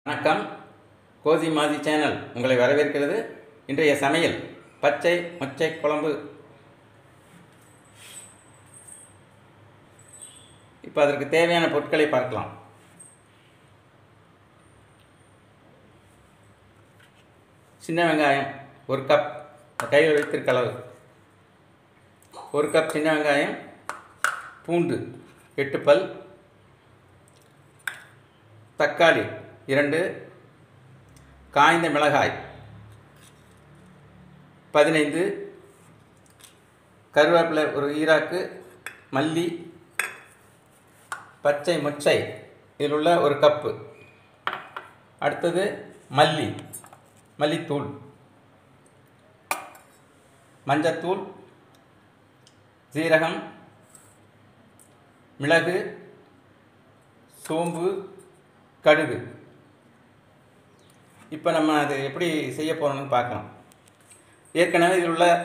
வணக்கம். கோசி மாசி சேனல் உங்களை வரவேற்கிறது. இன்றைய சமையல் பச்சை மொச்சை குழம்பு. இப்போ அதற்கு தேவையான பொருட்களை பார்க்கலாம். சின்ன வெங்காயம் 1 கப், கையில் வைத்திருக்க அளவு 1 கப் சின்ன வெங்காயம், பூண்டு 8 பல், தக்காளி 2, காய்ந்த மிளகாய் 15, கருவேப்பிலை ஒரு ஈராக்கு, மல்லி, பச்சை மொச்சை இதில் உள்ள 1 கப்பு. அடுத்தது மல்லித்தூள், மஞ்சத்தூள், சீரகம், மிளகு, சோம்பு, கடுகு. இப்போ நம்ம அது எப்படி செய்ய போகிறோம்னு பார்க்கலாம். ஏற்கனவே இதில் உள்ள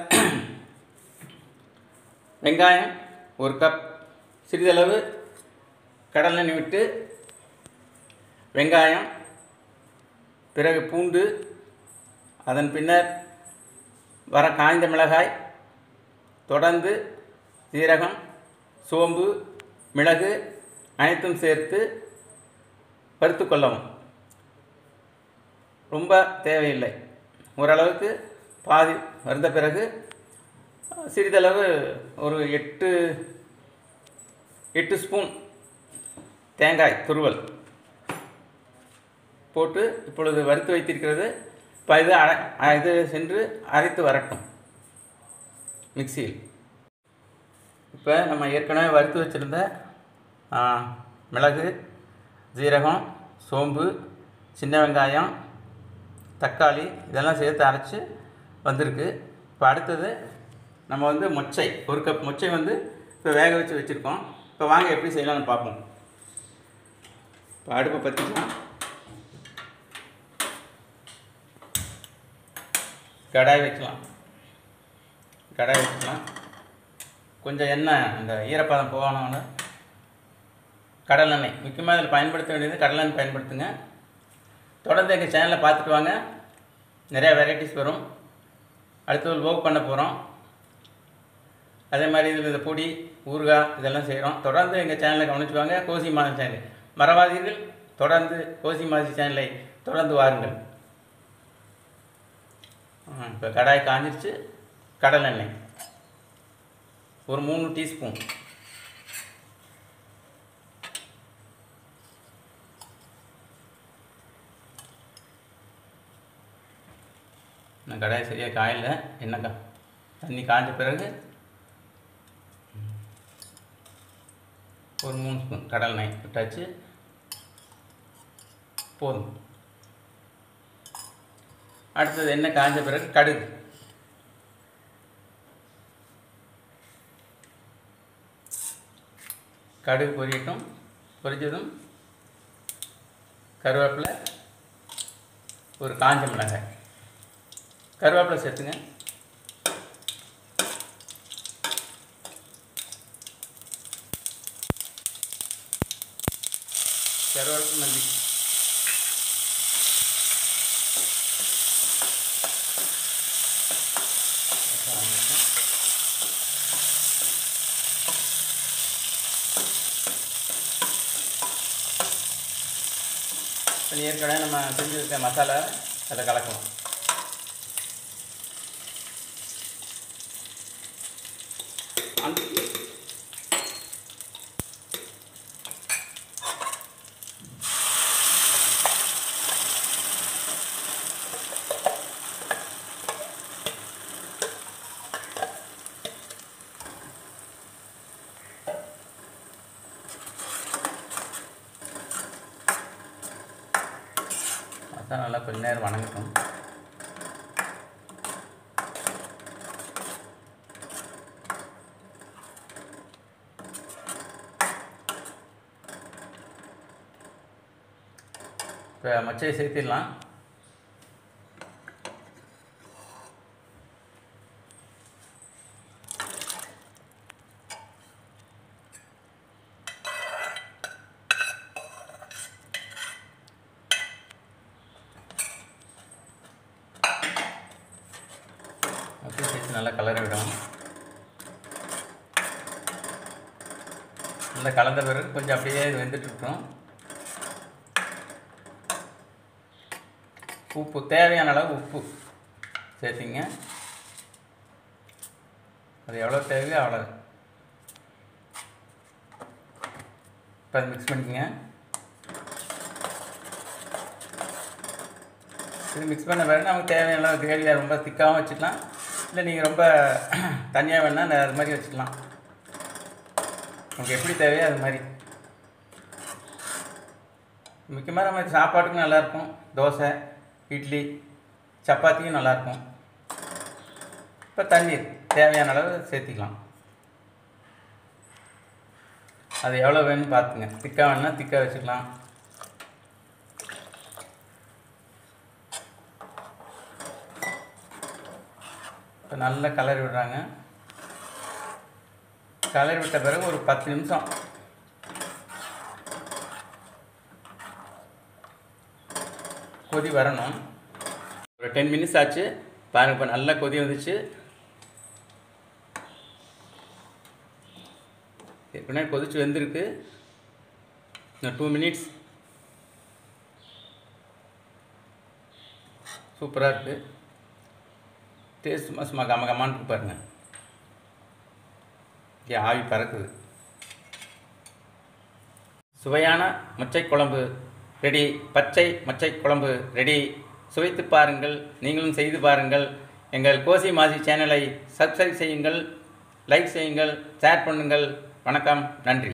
வெங்காயம் 1 கப், சிறிதளவு கடலெண்ணெய் விட்டு வெங்காயம், பிறகு பூண்டு, அதன் பின்னர் வர காய்ந்த மிளகாய், தொடர்ந்து சீரகம், சோம்பு, மிளகு அனைத்தும் சேர்த்து வறுத்து கொள்ளவும். ரொம்ப தேவையில்லை, ஓரளவுக்கு பாதி வறுத்த பிறகு சிறிதளவு ஒரு 8 ஸ்பூன் தேங்காய் துருவல் போட்டு இப்பொழுது வறுத்து வைத்திருக்கிறது. இப்போ இது சென்று அரைத்து வரட்டும் மிக்சியில். இப்போ நம்ம ஏற்கனவே வறுத்து வச்சுருந்த மிளகு, ஜீரகம், சோம்பு, சின்ன வெங்காயம், தக்காளி இதெல்லாம் சேர்த்து அரைச்சி வந்திருக்கு. இப்போ அடுத்தது நம்ம மொச்சை 1 கப் மொச்சை இப்போ வேக வச்சு வச்சுருக்கோம். இப்போ வாங்க எப்படி செய்யலாம்னு பார்ப்போம். இப்போ அடுப்பை பற்றிக்கலாம். கடாய் வச்சுக்கலாம். கொஞ்சம் எண்ணெய், இந்த ஈரப்பதம் போகணும்னு கடலெண்ணெய் முக்கியமாக இதில் பயன்படுத்த வேண்டியது கடலெண்ணெய் பயன்படுத்துங்க. தொடர்ந்து எங்கள் சேனலில் பார்த்துட்டு வாங்க, நிறையா வெரைட்டிஸ் வரும். அடுத்தது லோக் பண்ண போகிறோம். அதே மாதிரி இதில் இந்த பொடி, ஊறுகாய் இதெல்லாம் செய்கிறோம். தொடர்ந்து எங்கள் சேனலை கவனிச்சு வாங்க. கோசி மாசி சேனல் மறவாதீர்கள். தொடர்ந்து கோசி மாசி சேனலை தொடர்ந்து வாருங்கள். இப்போ கடாய் காஞ்சிருச்சு. கடலெண்ணெய் ஒரு 3 டீஸ்பூன், கடாய் சரியாக காயில் எண்ணெய் தண்ணி காய்ஞ்ச பிறகு ஒரு 3 ஸ்பூன் கடலெண்ணெய் விட்டாச்சு, போதும். அடுத்தது எண்ணெய் காய்ஞ்ச பிறகு கடுகு பொரியட்டும். பொரிச்சதும் கருவேப்பிலை, ஒரு காஞ்ச மிளகாய், கருவேப்பிலை சேர்த்துங்க. கருவேப்பிலை, மல்லி, ஏற்கனவே நம்ம செஞ்சுருக்க மசாலா அதை கலக்கலாம். மசாலா நல்லா கொஞ்ச நேரம் வணங்கட்டும். இப்போ மொச்சையை சேர்த்திடலாம். சேர்த்து நல்லா கலர விடும். நல்லா கலந்த பிறகு கொஞ்சம் அப்படியே இது வெந்துட்டுருக்கணும். உப்பு தேவையான அளவு உப்பு சேர்த்திங்க. அது எவ்வளோ தேவையோ அவ்வளோ. இப்போ அது மிக்ஸ் பண்ணிக்கங்க. இது மிக்ஸ் பண்ண பிறகு நமக்கு தேவையான அளவு கிரேவியாக ரொம்ப திக்காகவும் வச்சுக்கலாம், இல்லை நீங்கள் ரொம்ப தனியாக வேணால் அது மாதிரி வச்சுக்கலாம். நமக்கு எப்படி தேவையோ அது மாதிரி. முக்கியமாக நம்ம சாப்பாட்டுக்கும் நல்லாயிருக்கும், தோசை, இட்லி, சப்பாத்தியும் நல்லாயிருக்கும். இப்போ தண்ணீர் தேவையான அளவு சேர்த்திக்கலாம். அது எவ்வளோ வேணும்னு பார்த்துங்க. திக்காக வேணுன்னா திக்காக வச்சுக்கலாம். இப்போ நல்லா கலரி விடுறாங்க. கலரி விட்ட பிறகு ஒரு 10 நிமிஷம் கொதி வரணும். ஒரு 10 மினிட்ஸ் ஆச்சு பாருங்கள். இப்போ நல்லா கொதி வந்துச்சு. ஏற்கனவே கொதிச்சு வெந்திருக்கு. இன்னும் 2 மினிட்ஸ். சூப்பராக இருக்குது. டேஸ்ட் சும்மா கமகமான்னு பாருங்கள். இங்கே ஆவி பறக்குது. சுவையான மொச்சை குழம்பு ரெடி. பச்சை மொச்சை குழம்பு ரெடி. சுவைத்து பாருங்கள், நீங்களும் செய்து பாருங்கள். எங்கள் கோசி மாசி சேனலை சப்ஸ்கிரைப் செய்யுங்கள், லைக் செய்யுங்கள், ஷேர் பண்ணுங்கள். வணக்கம், நன்றி.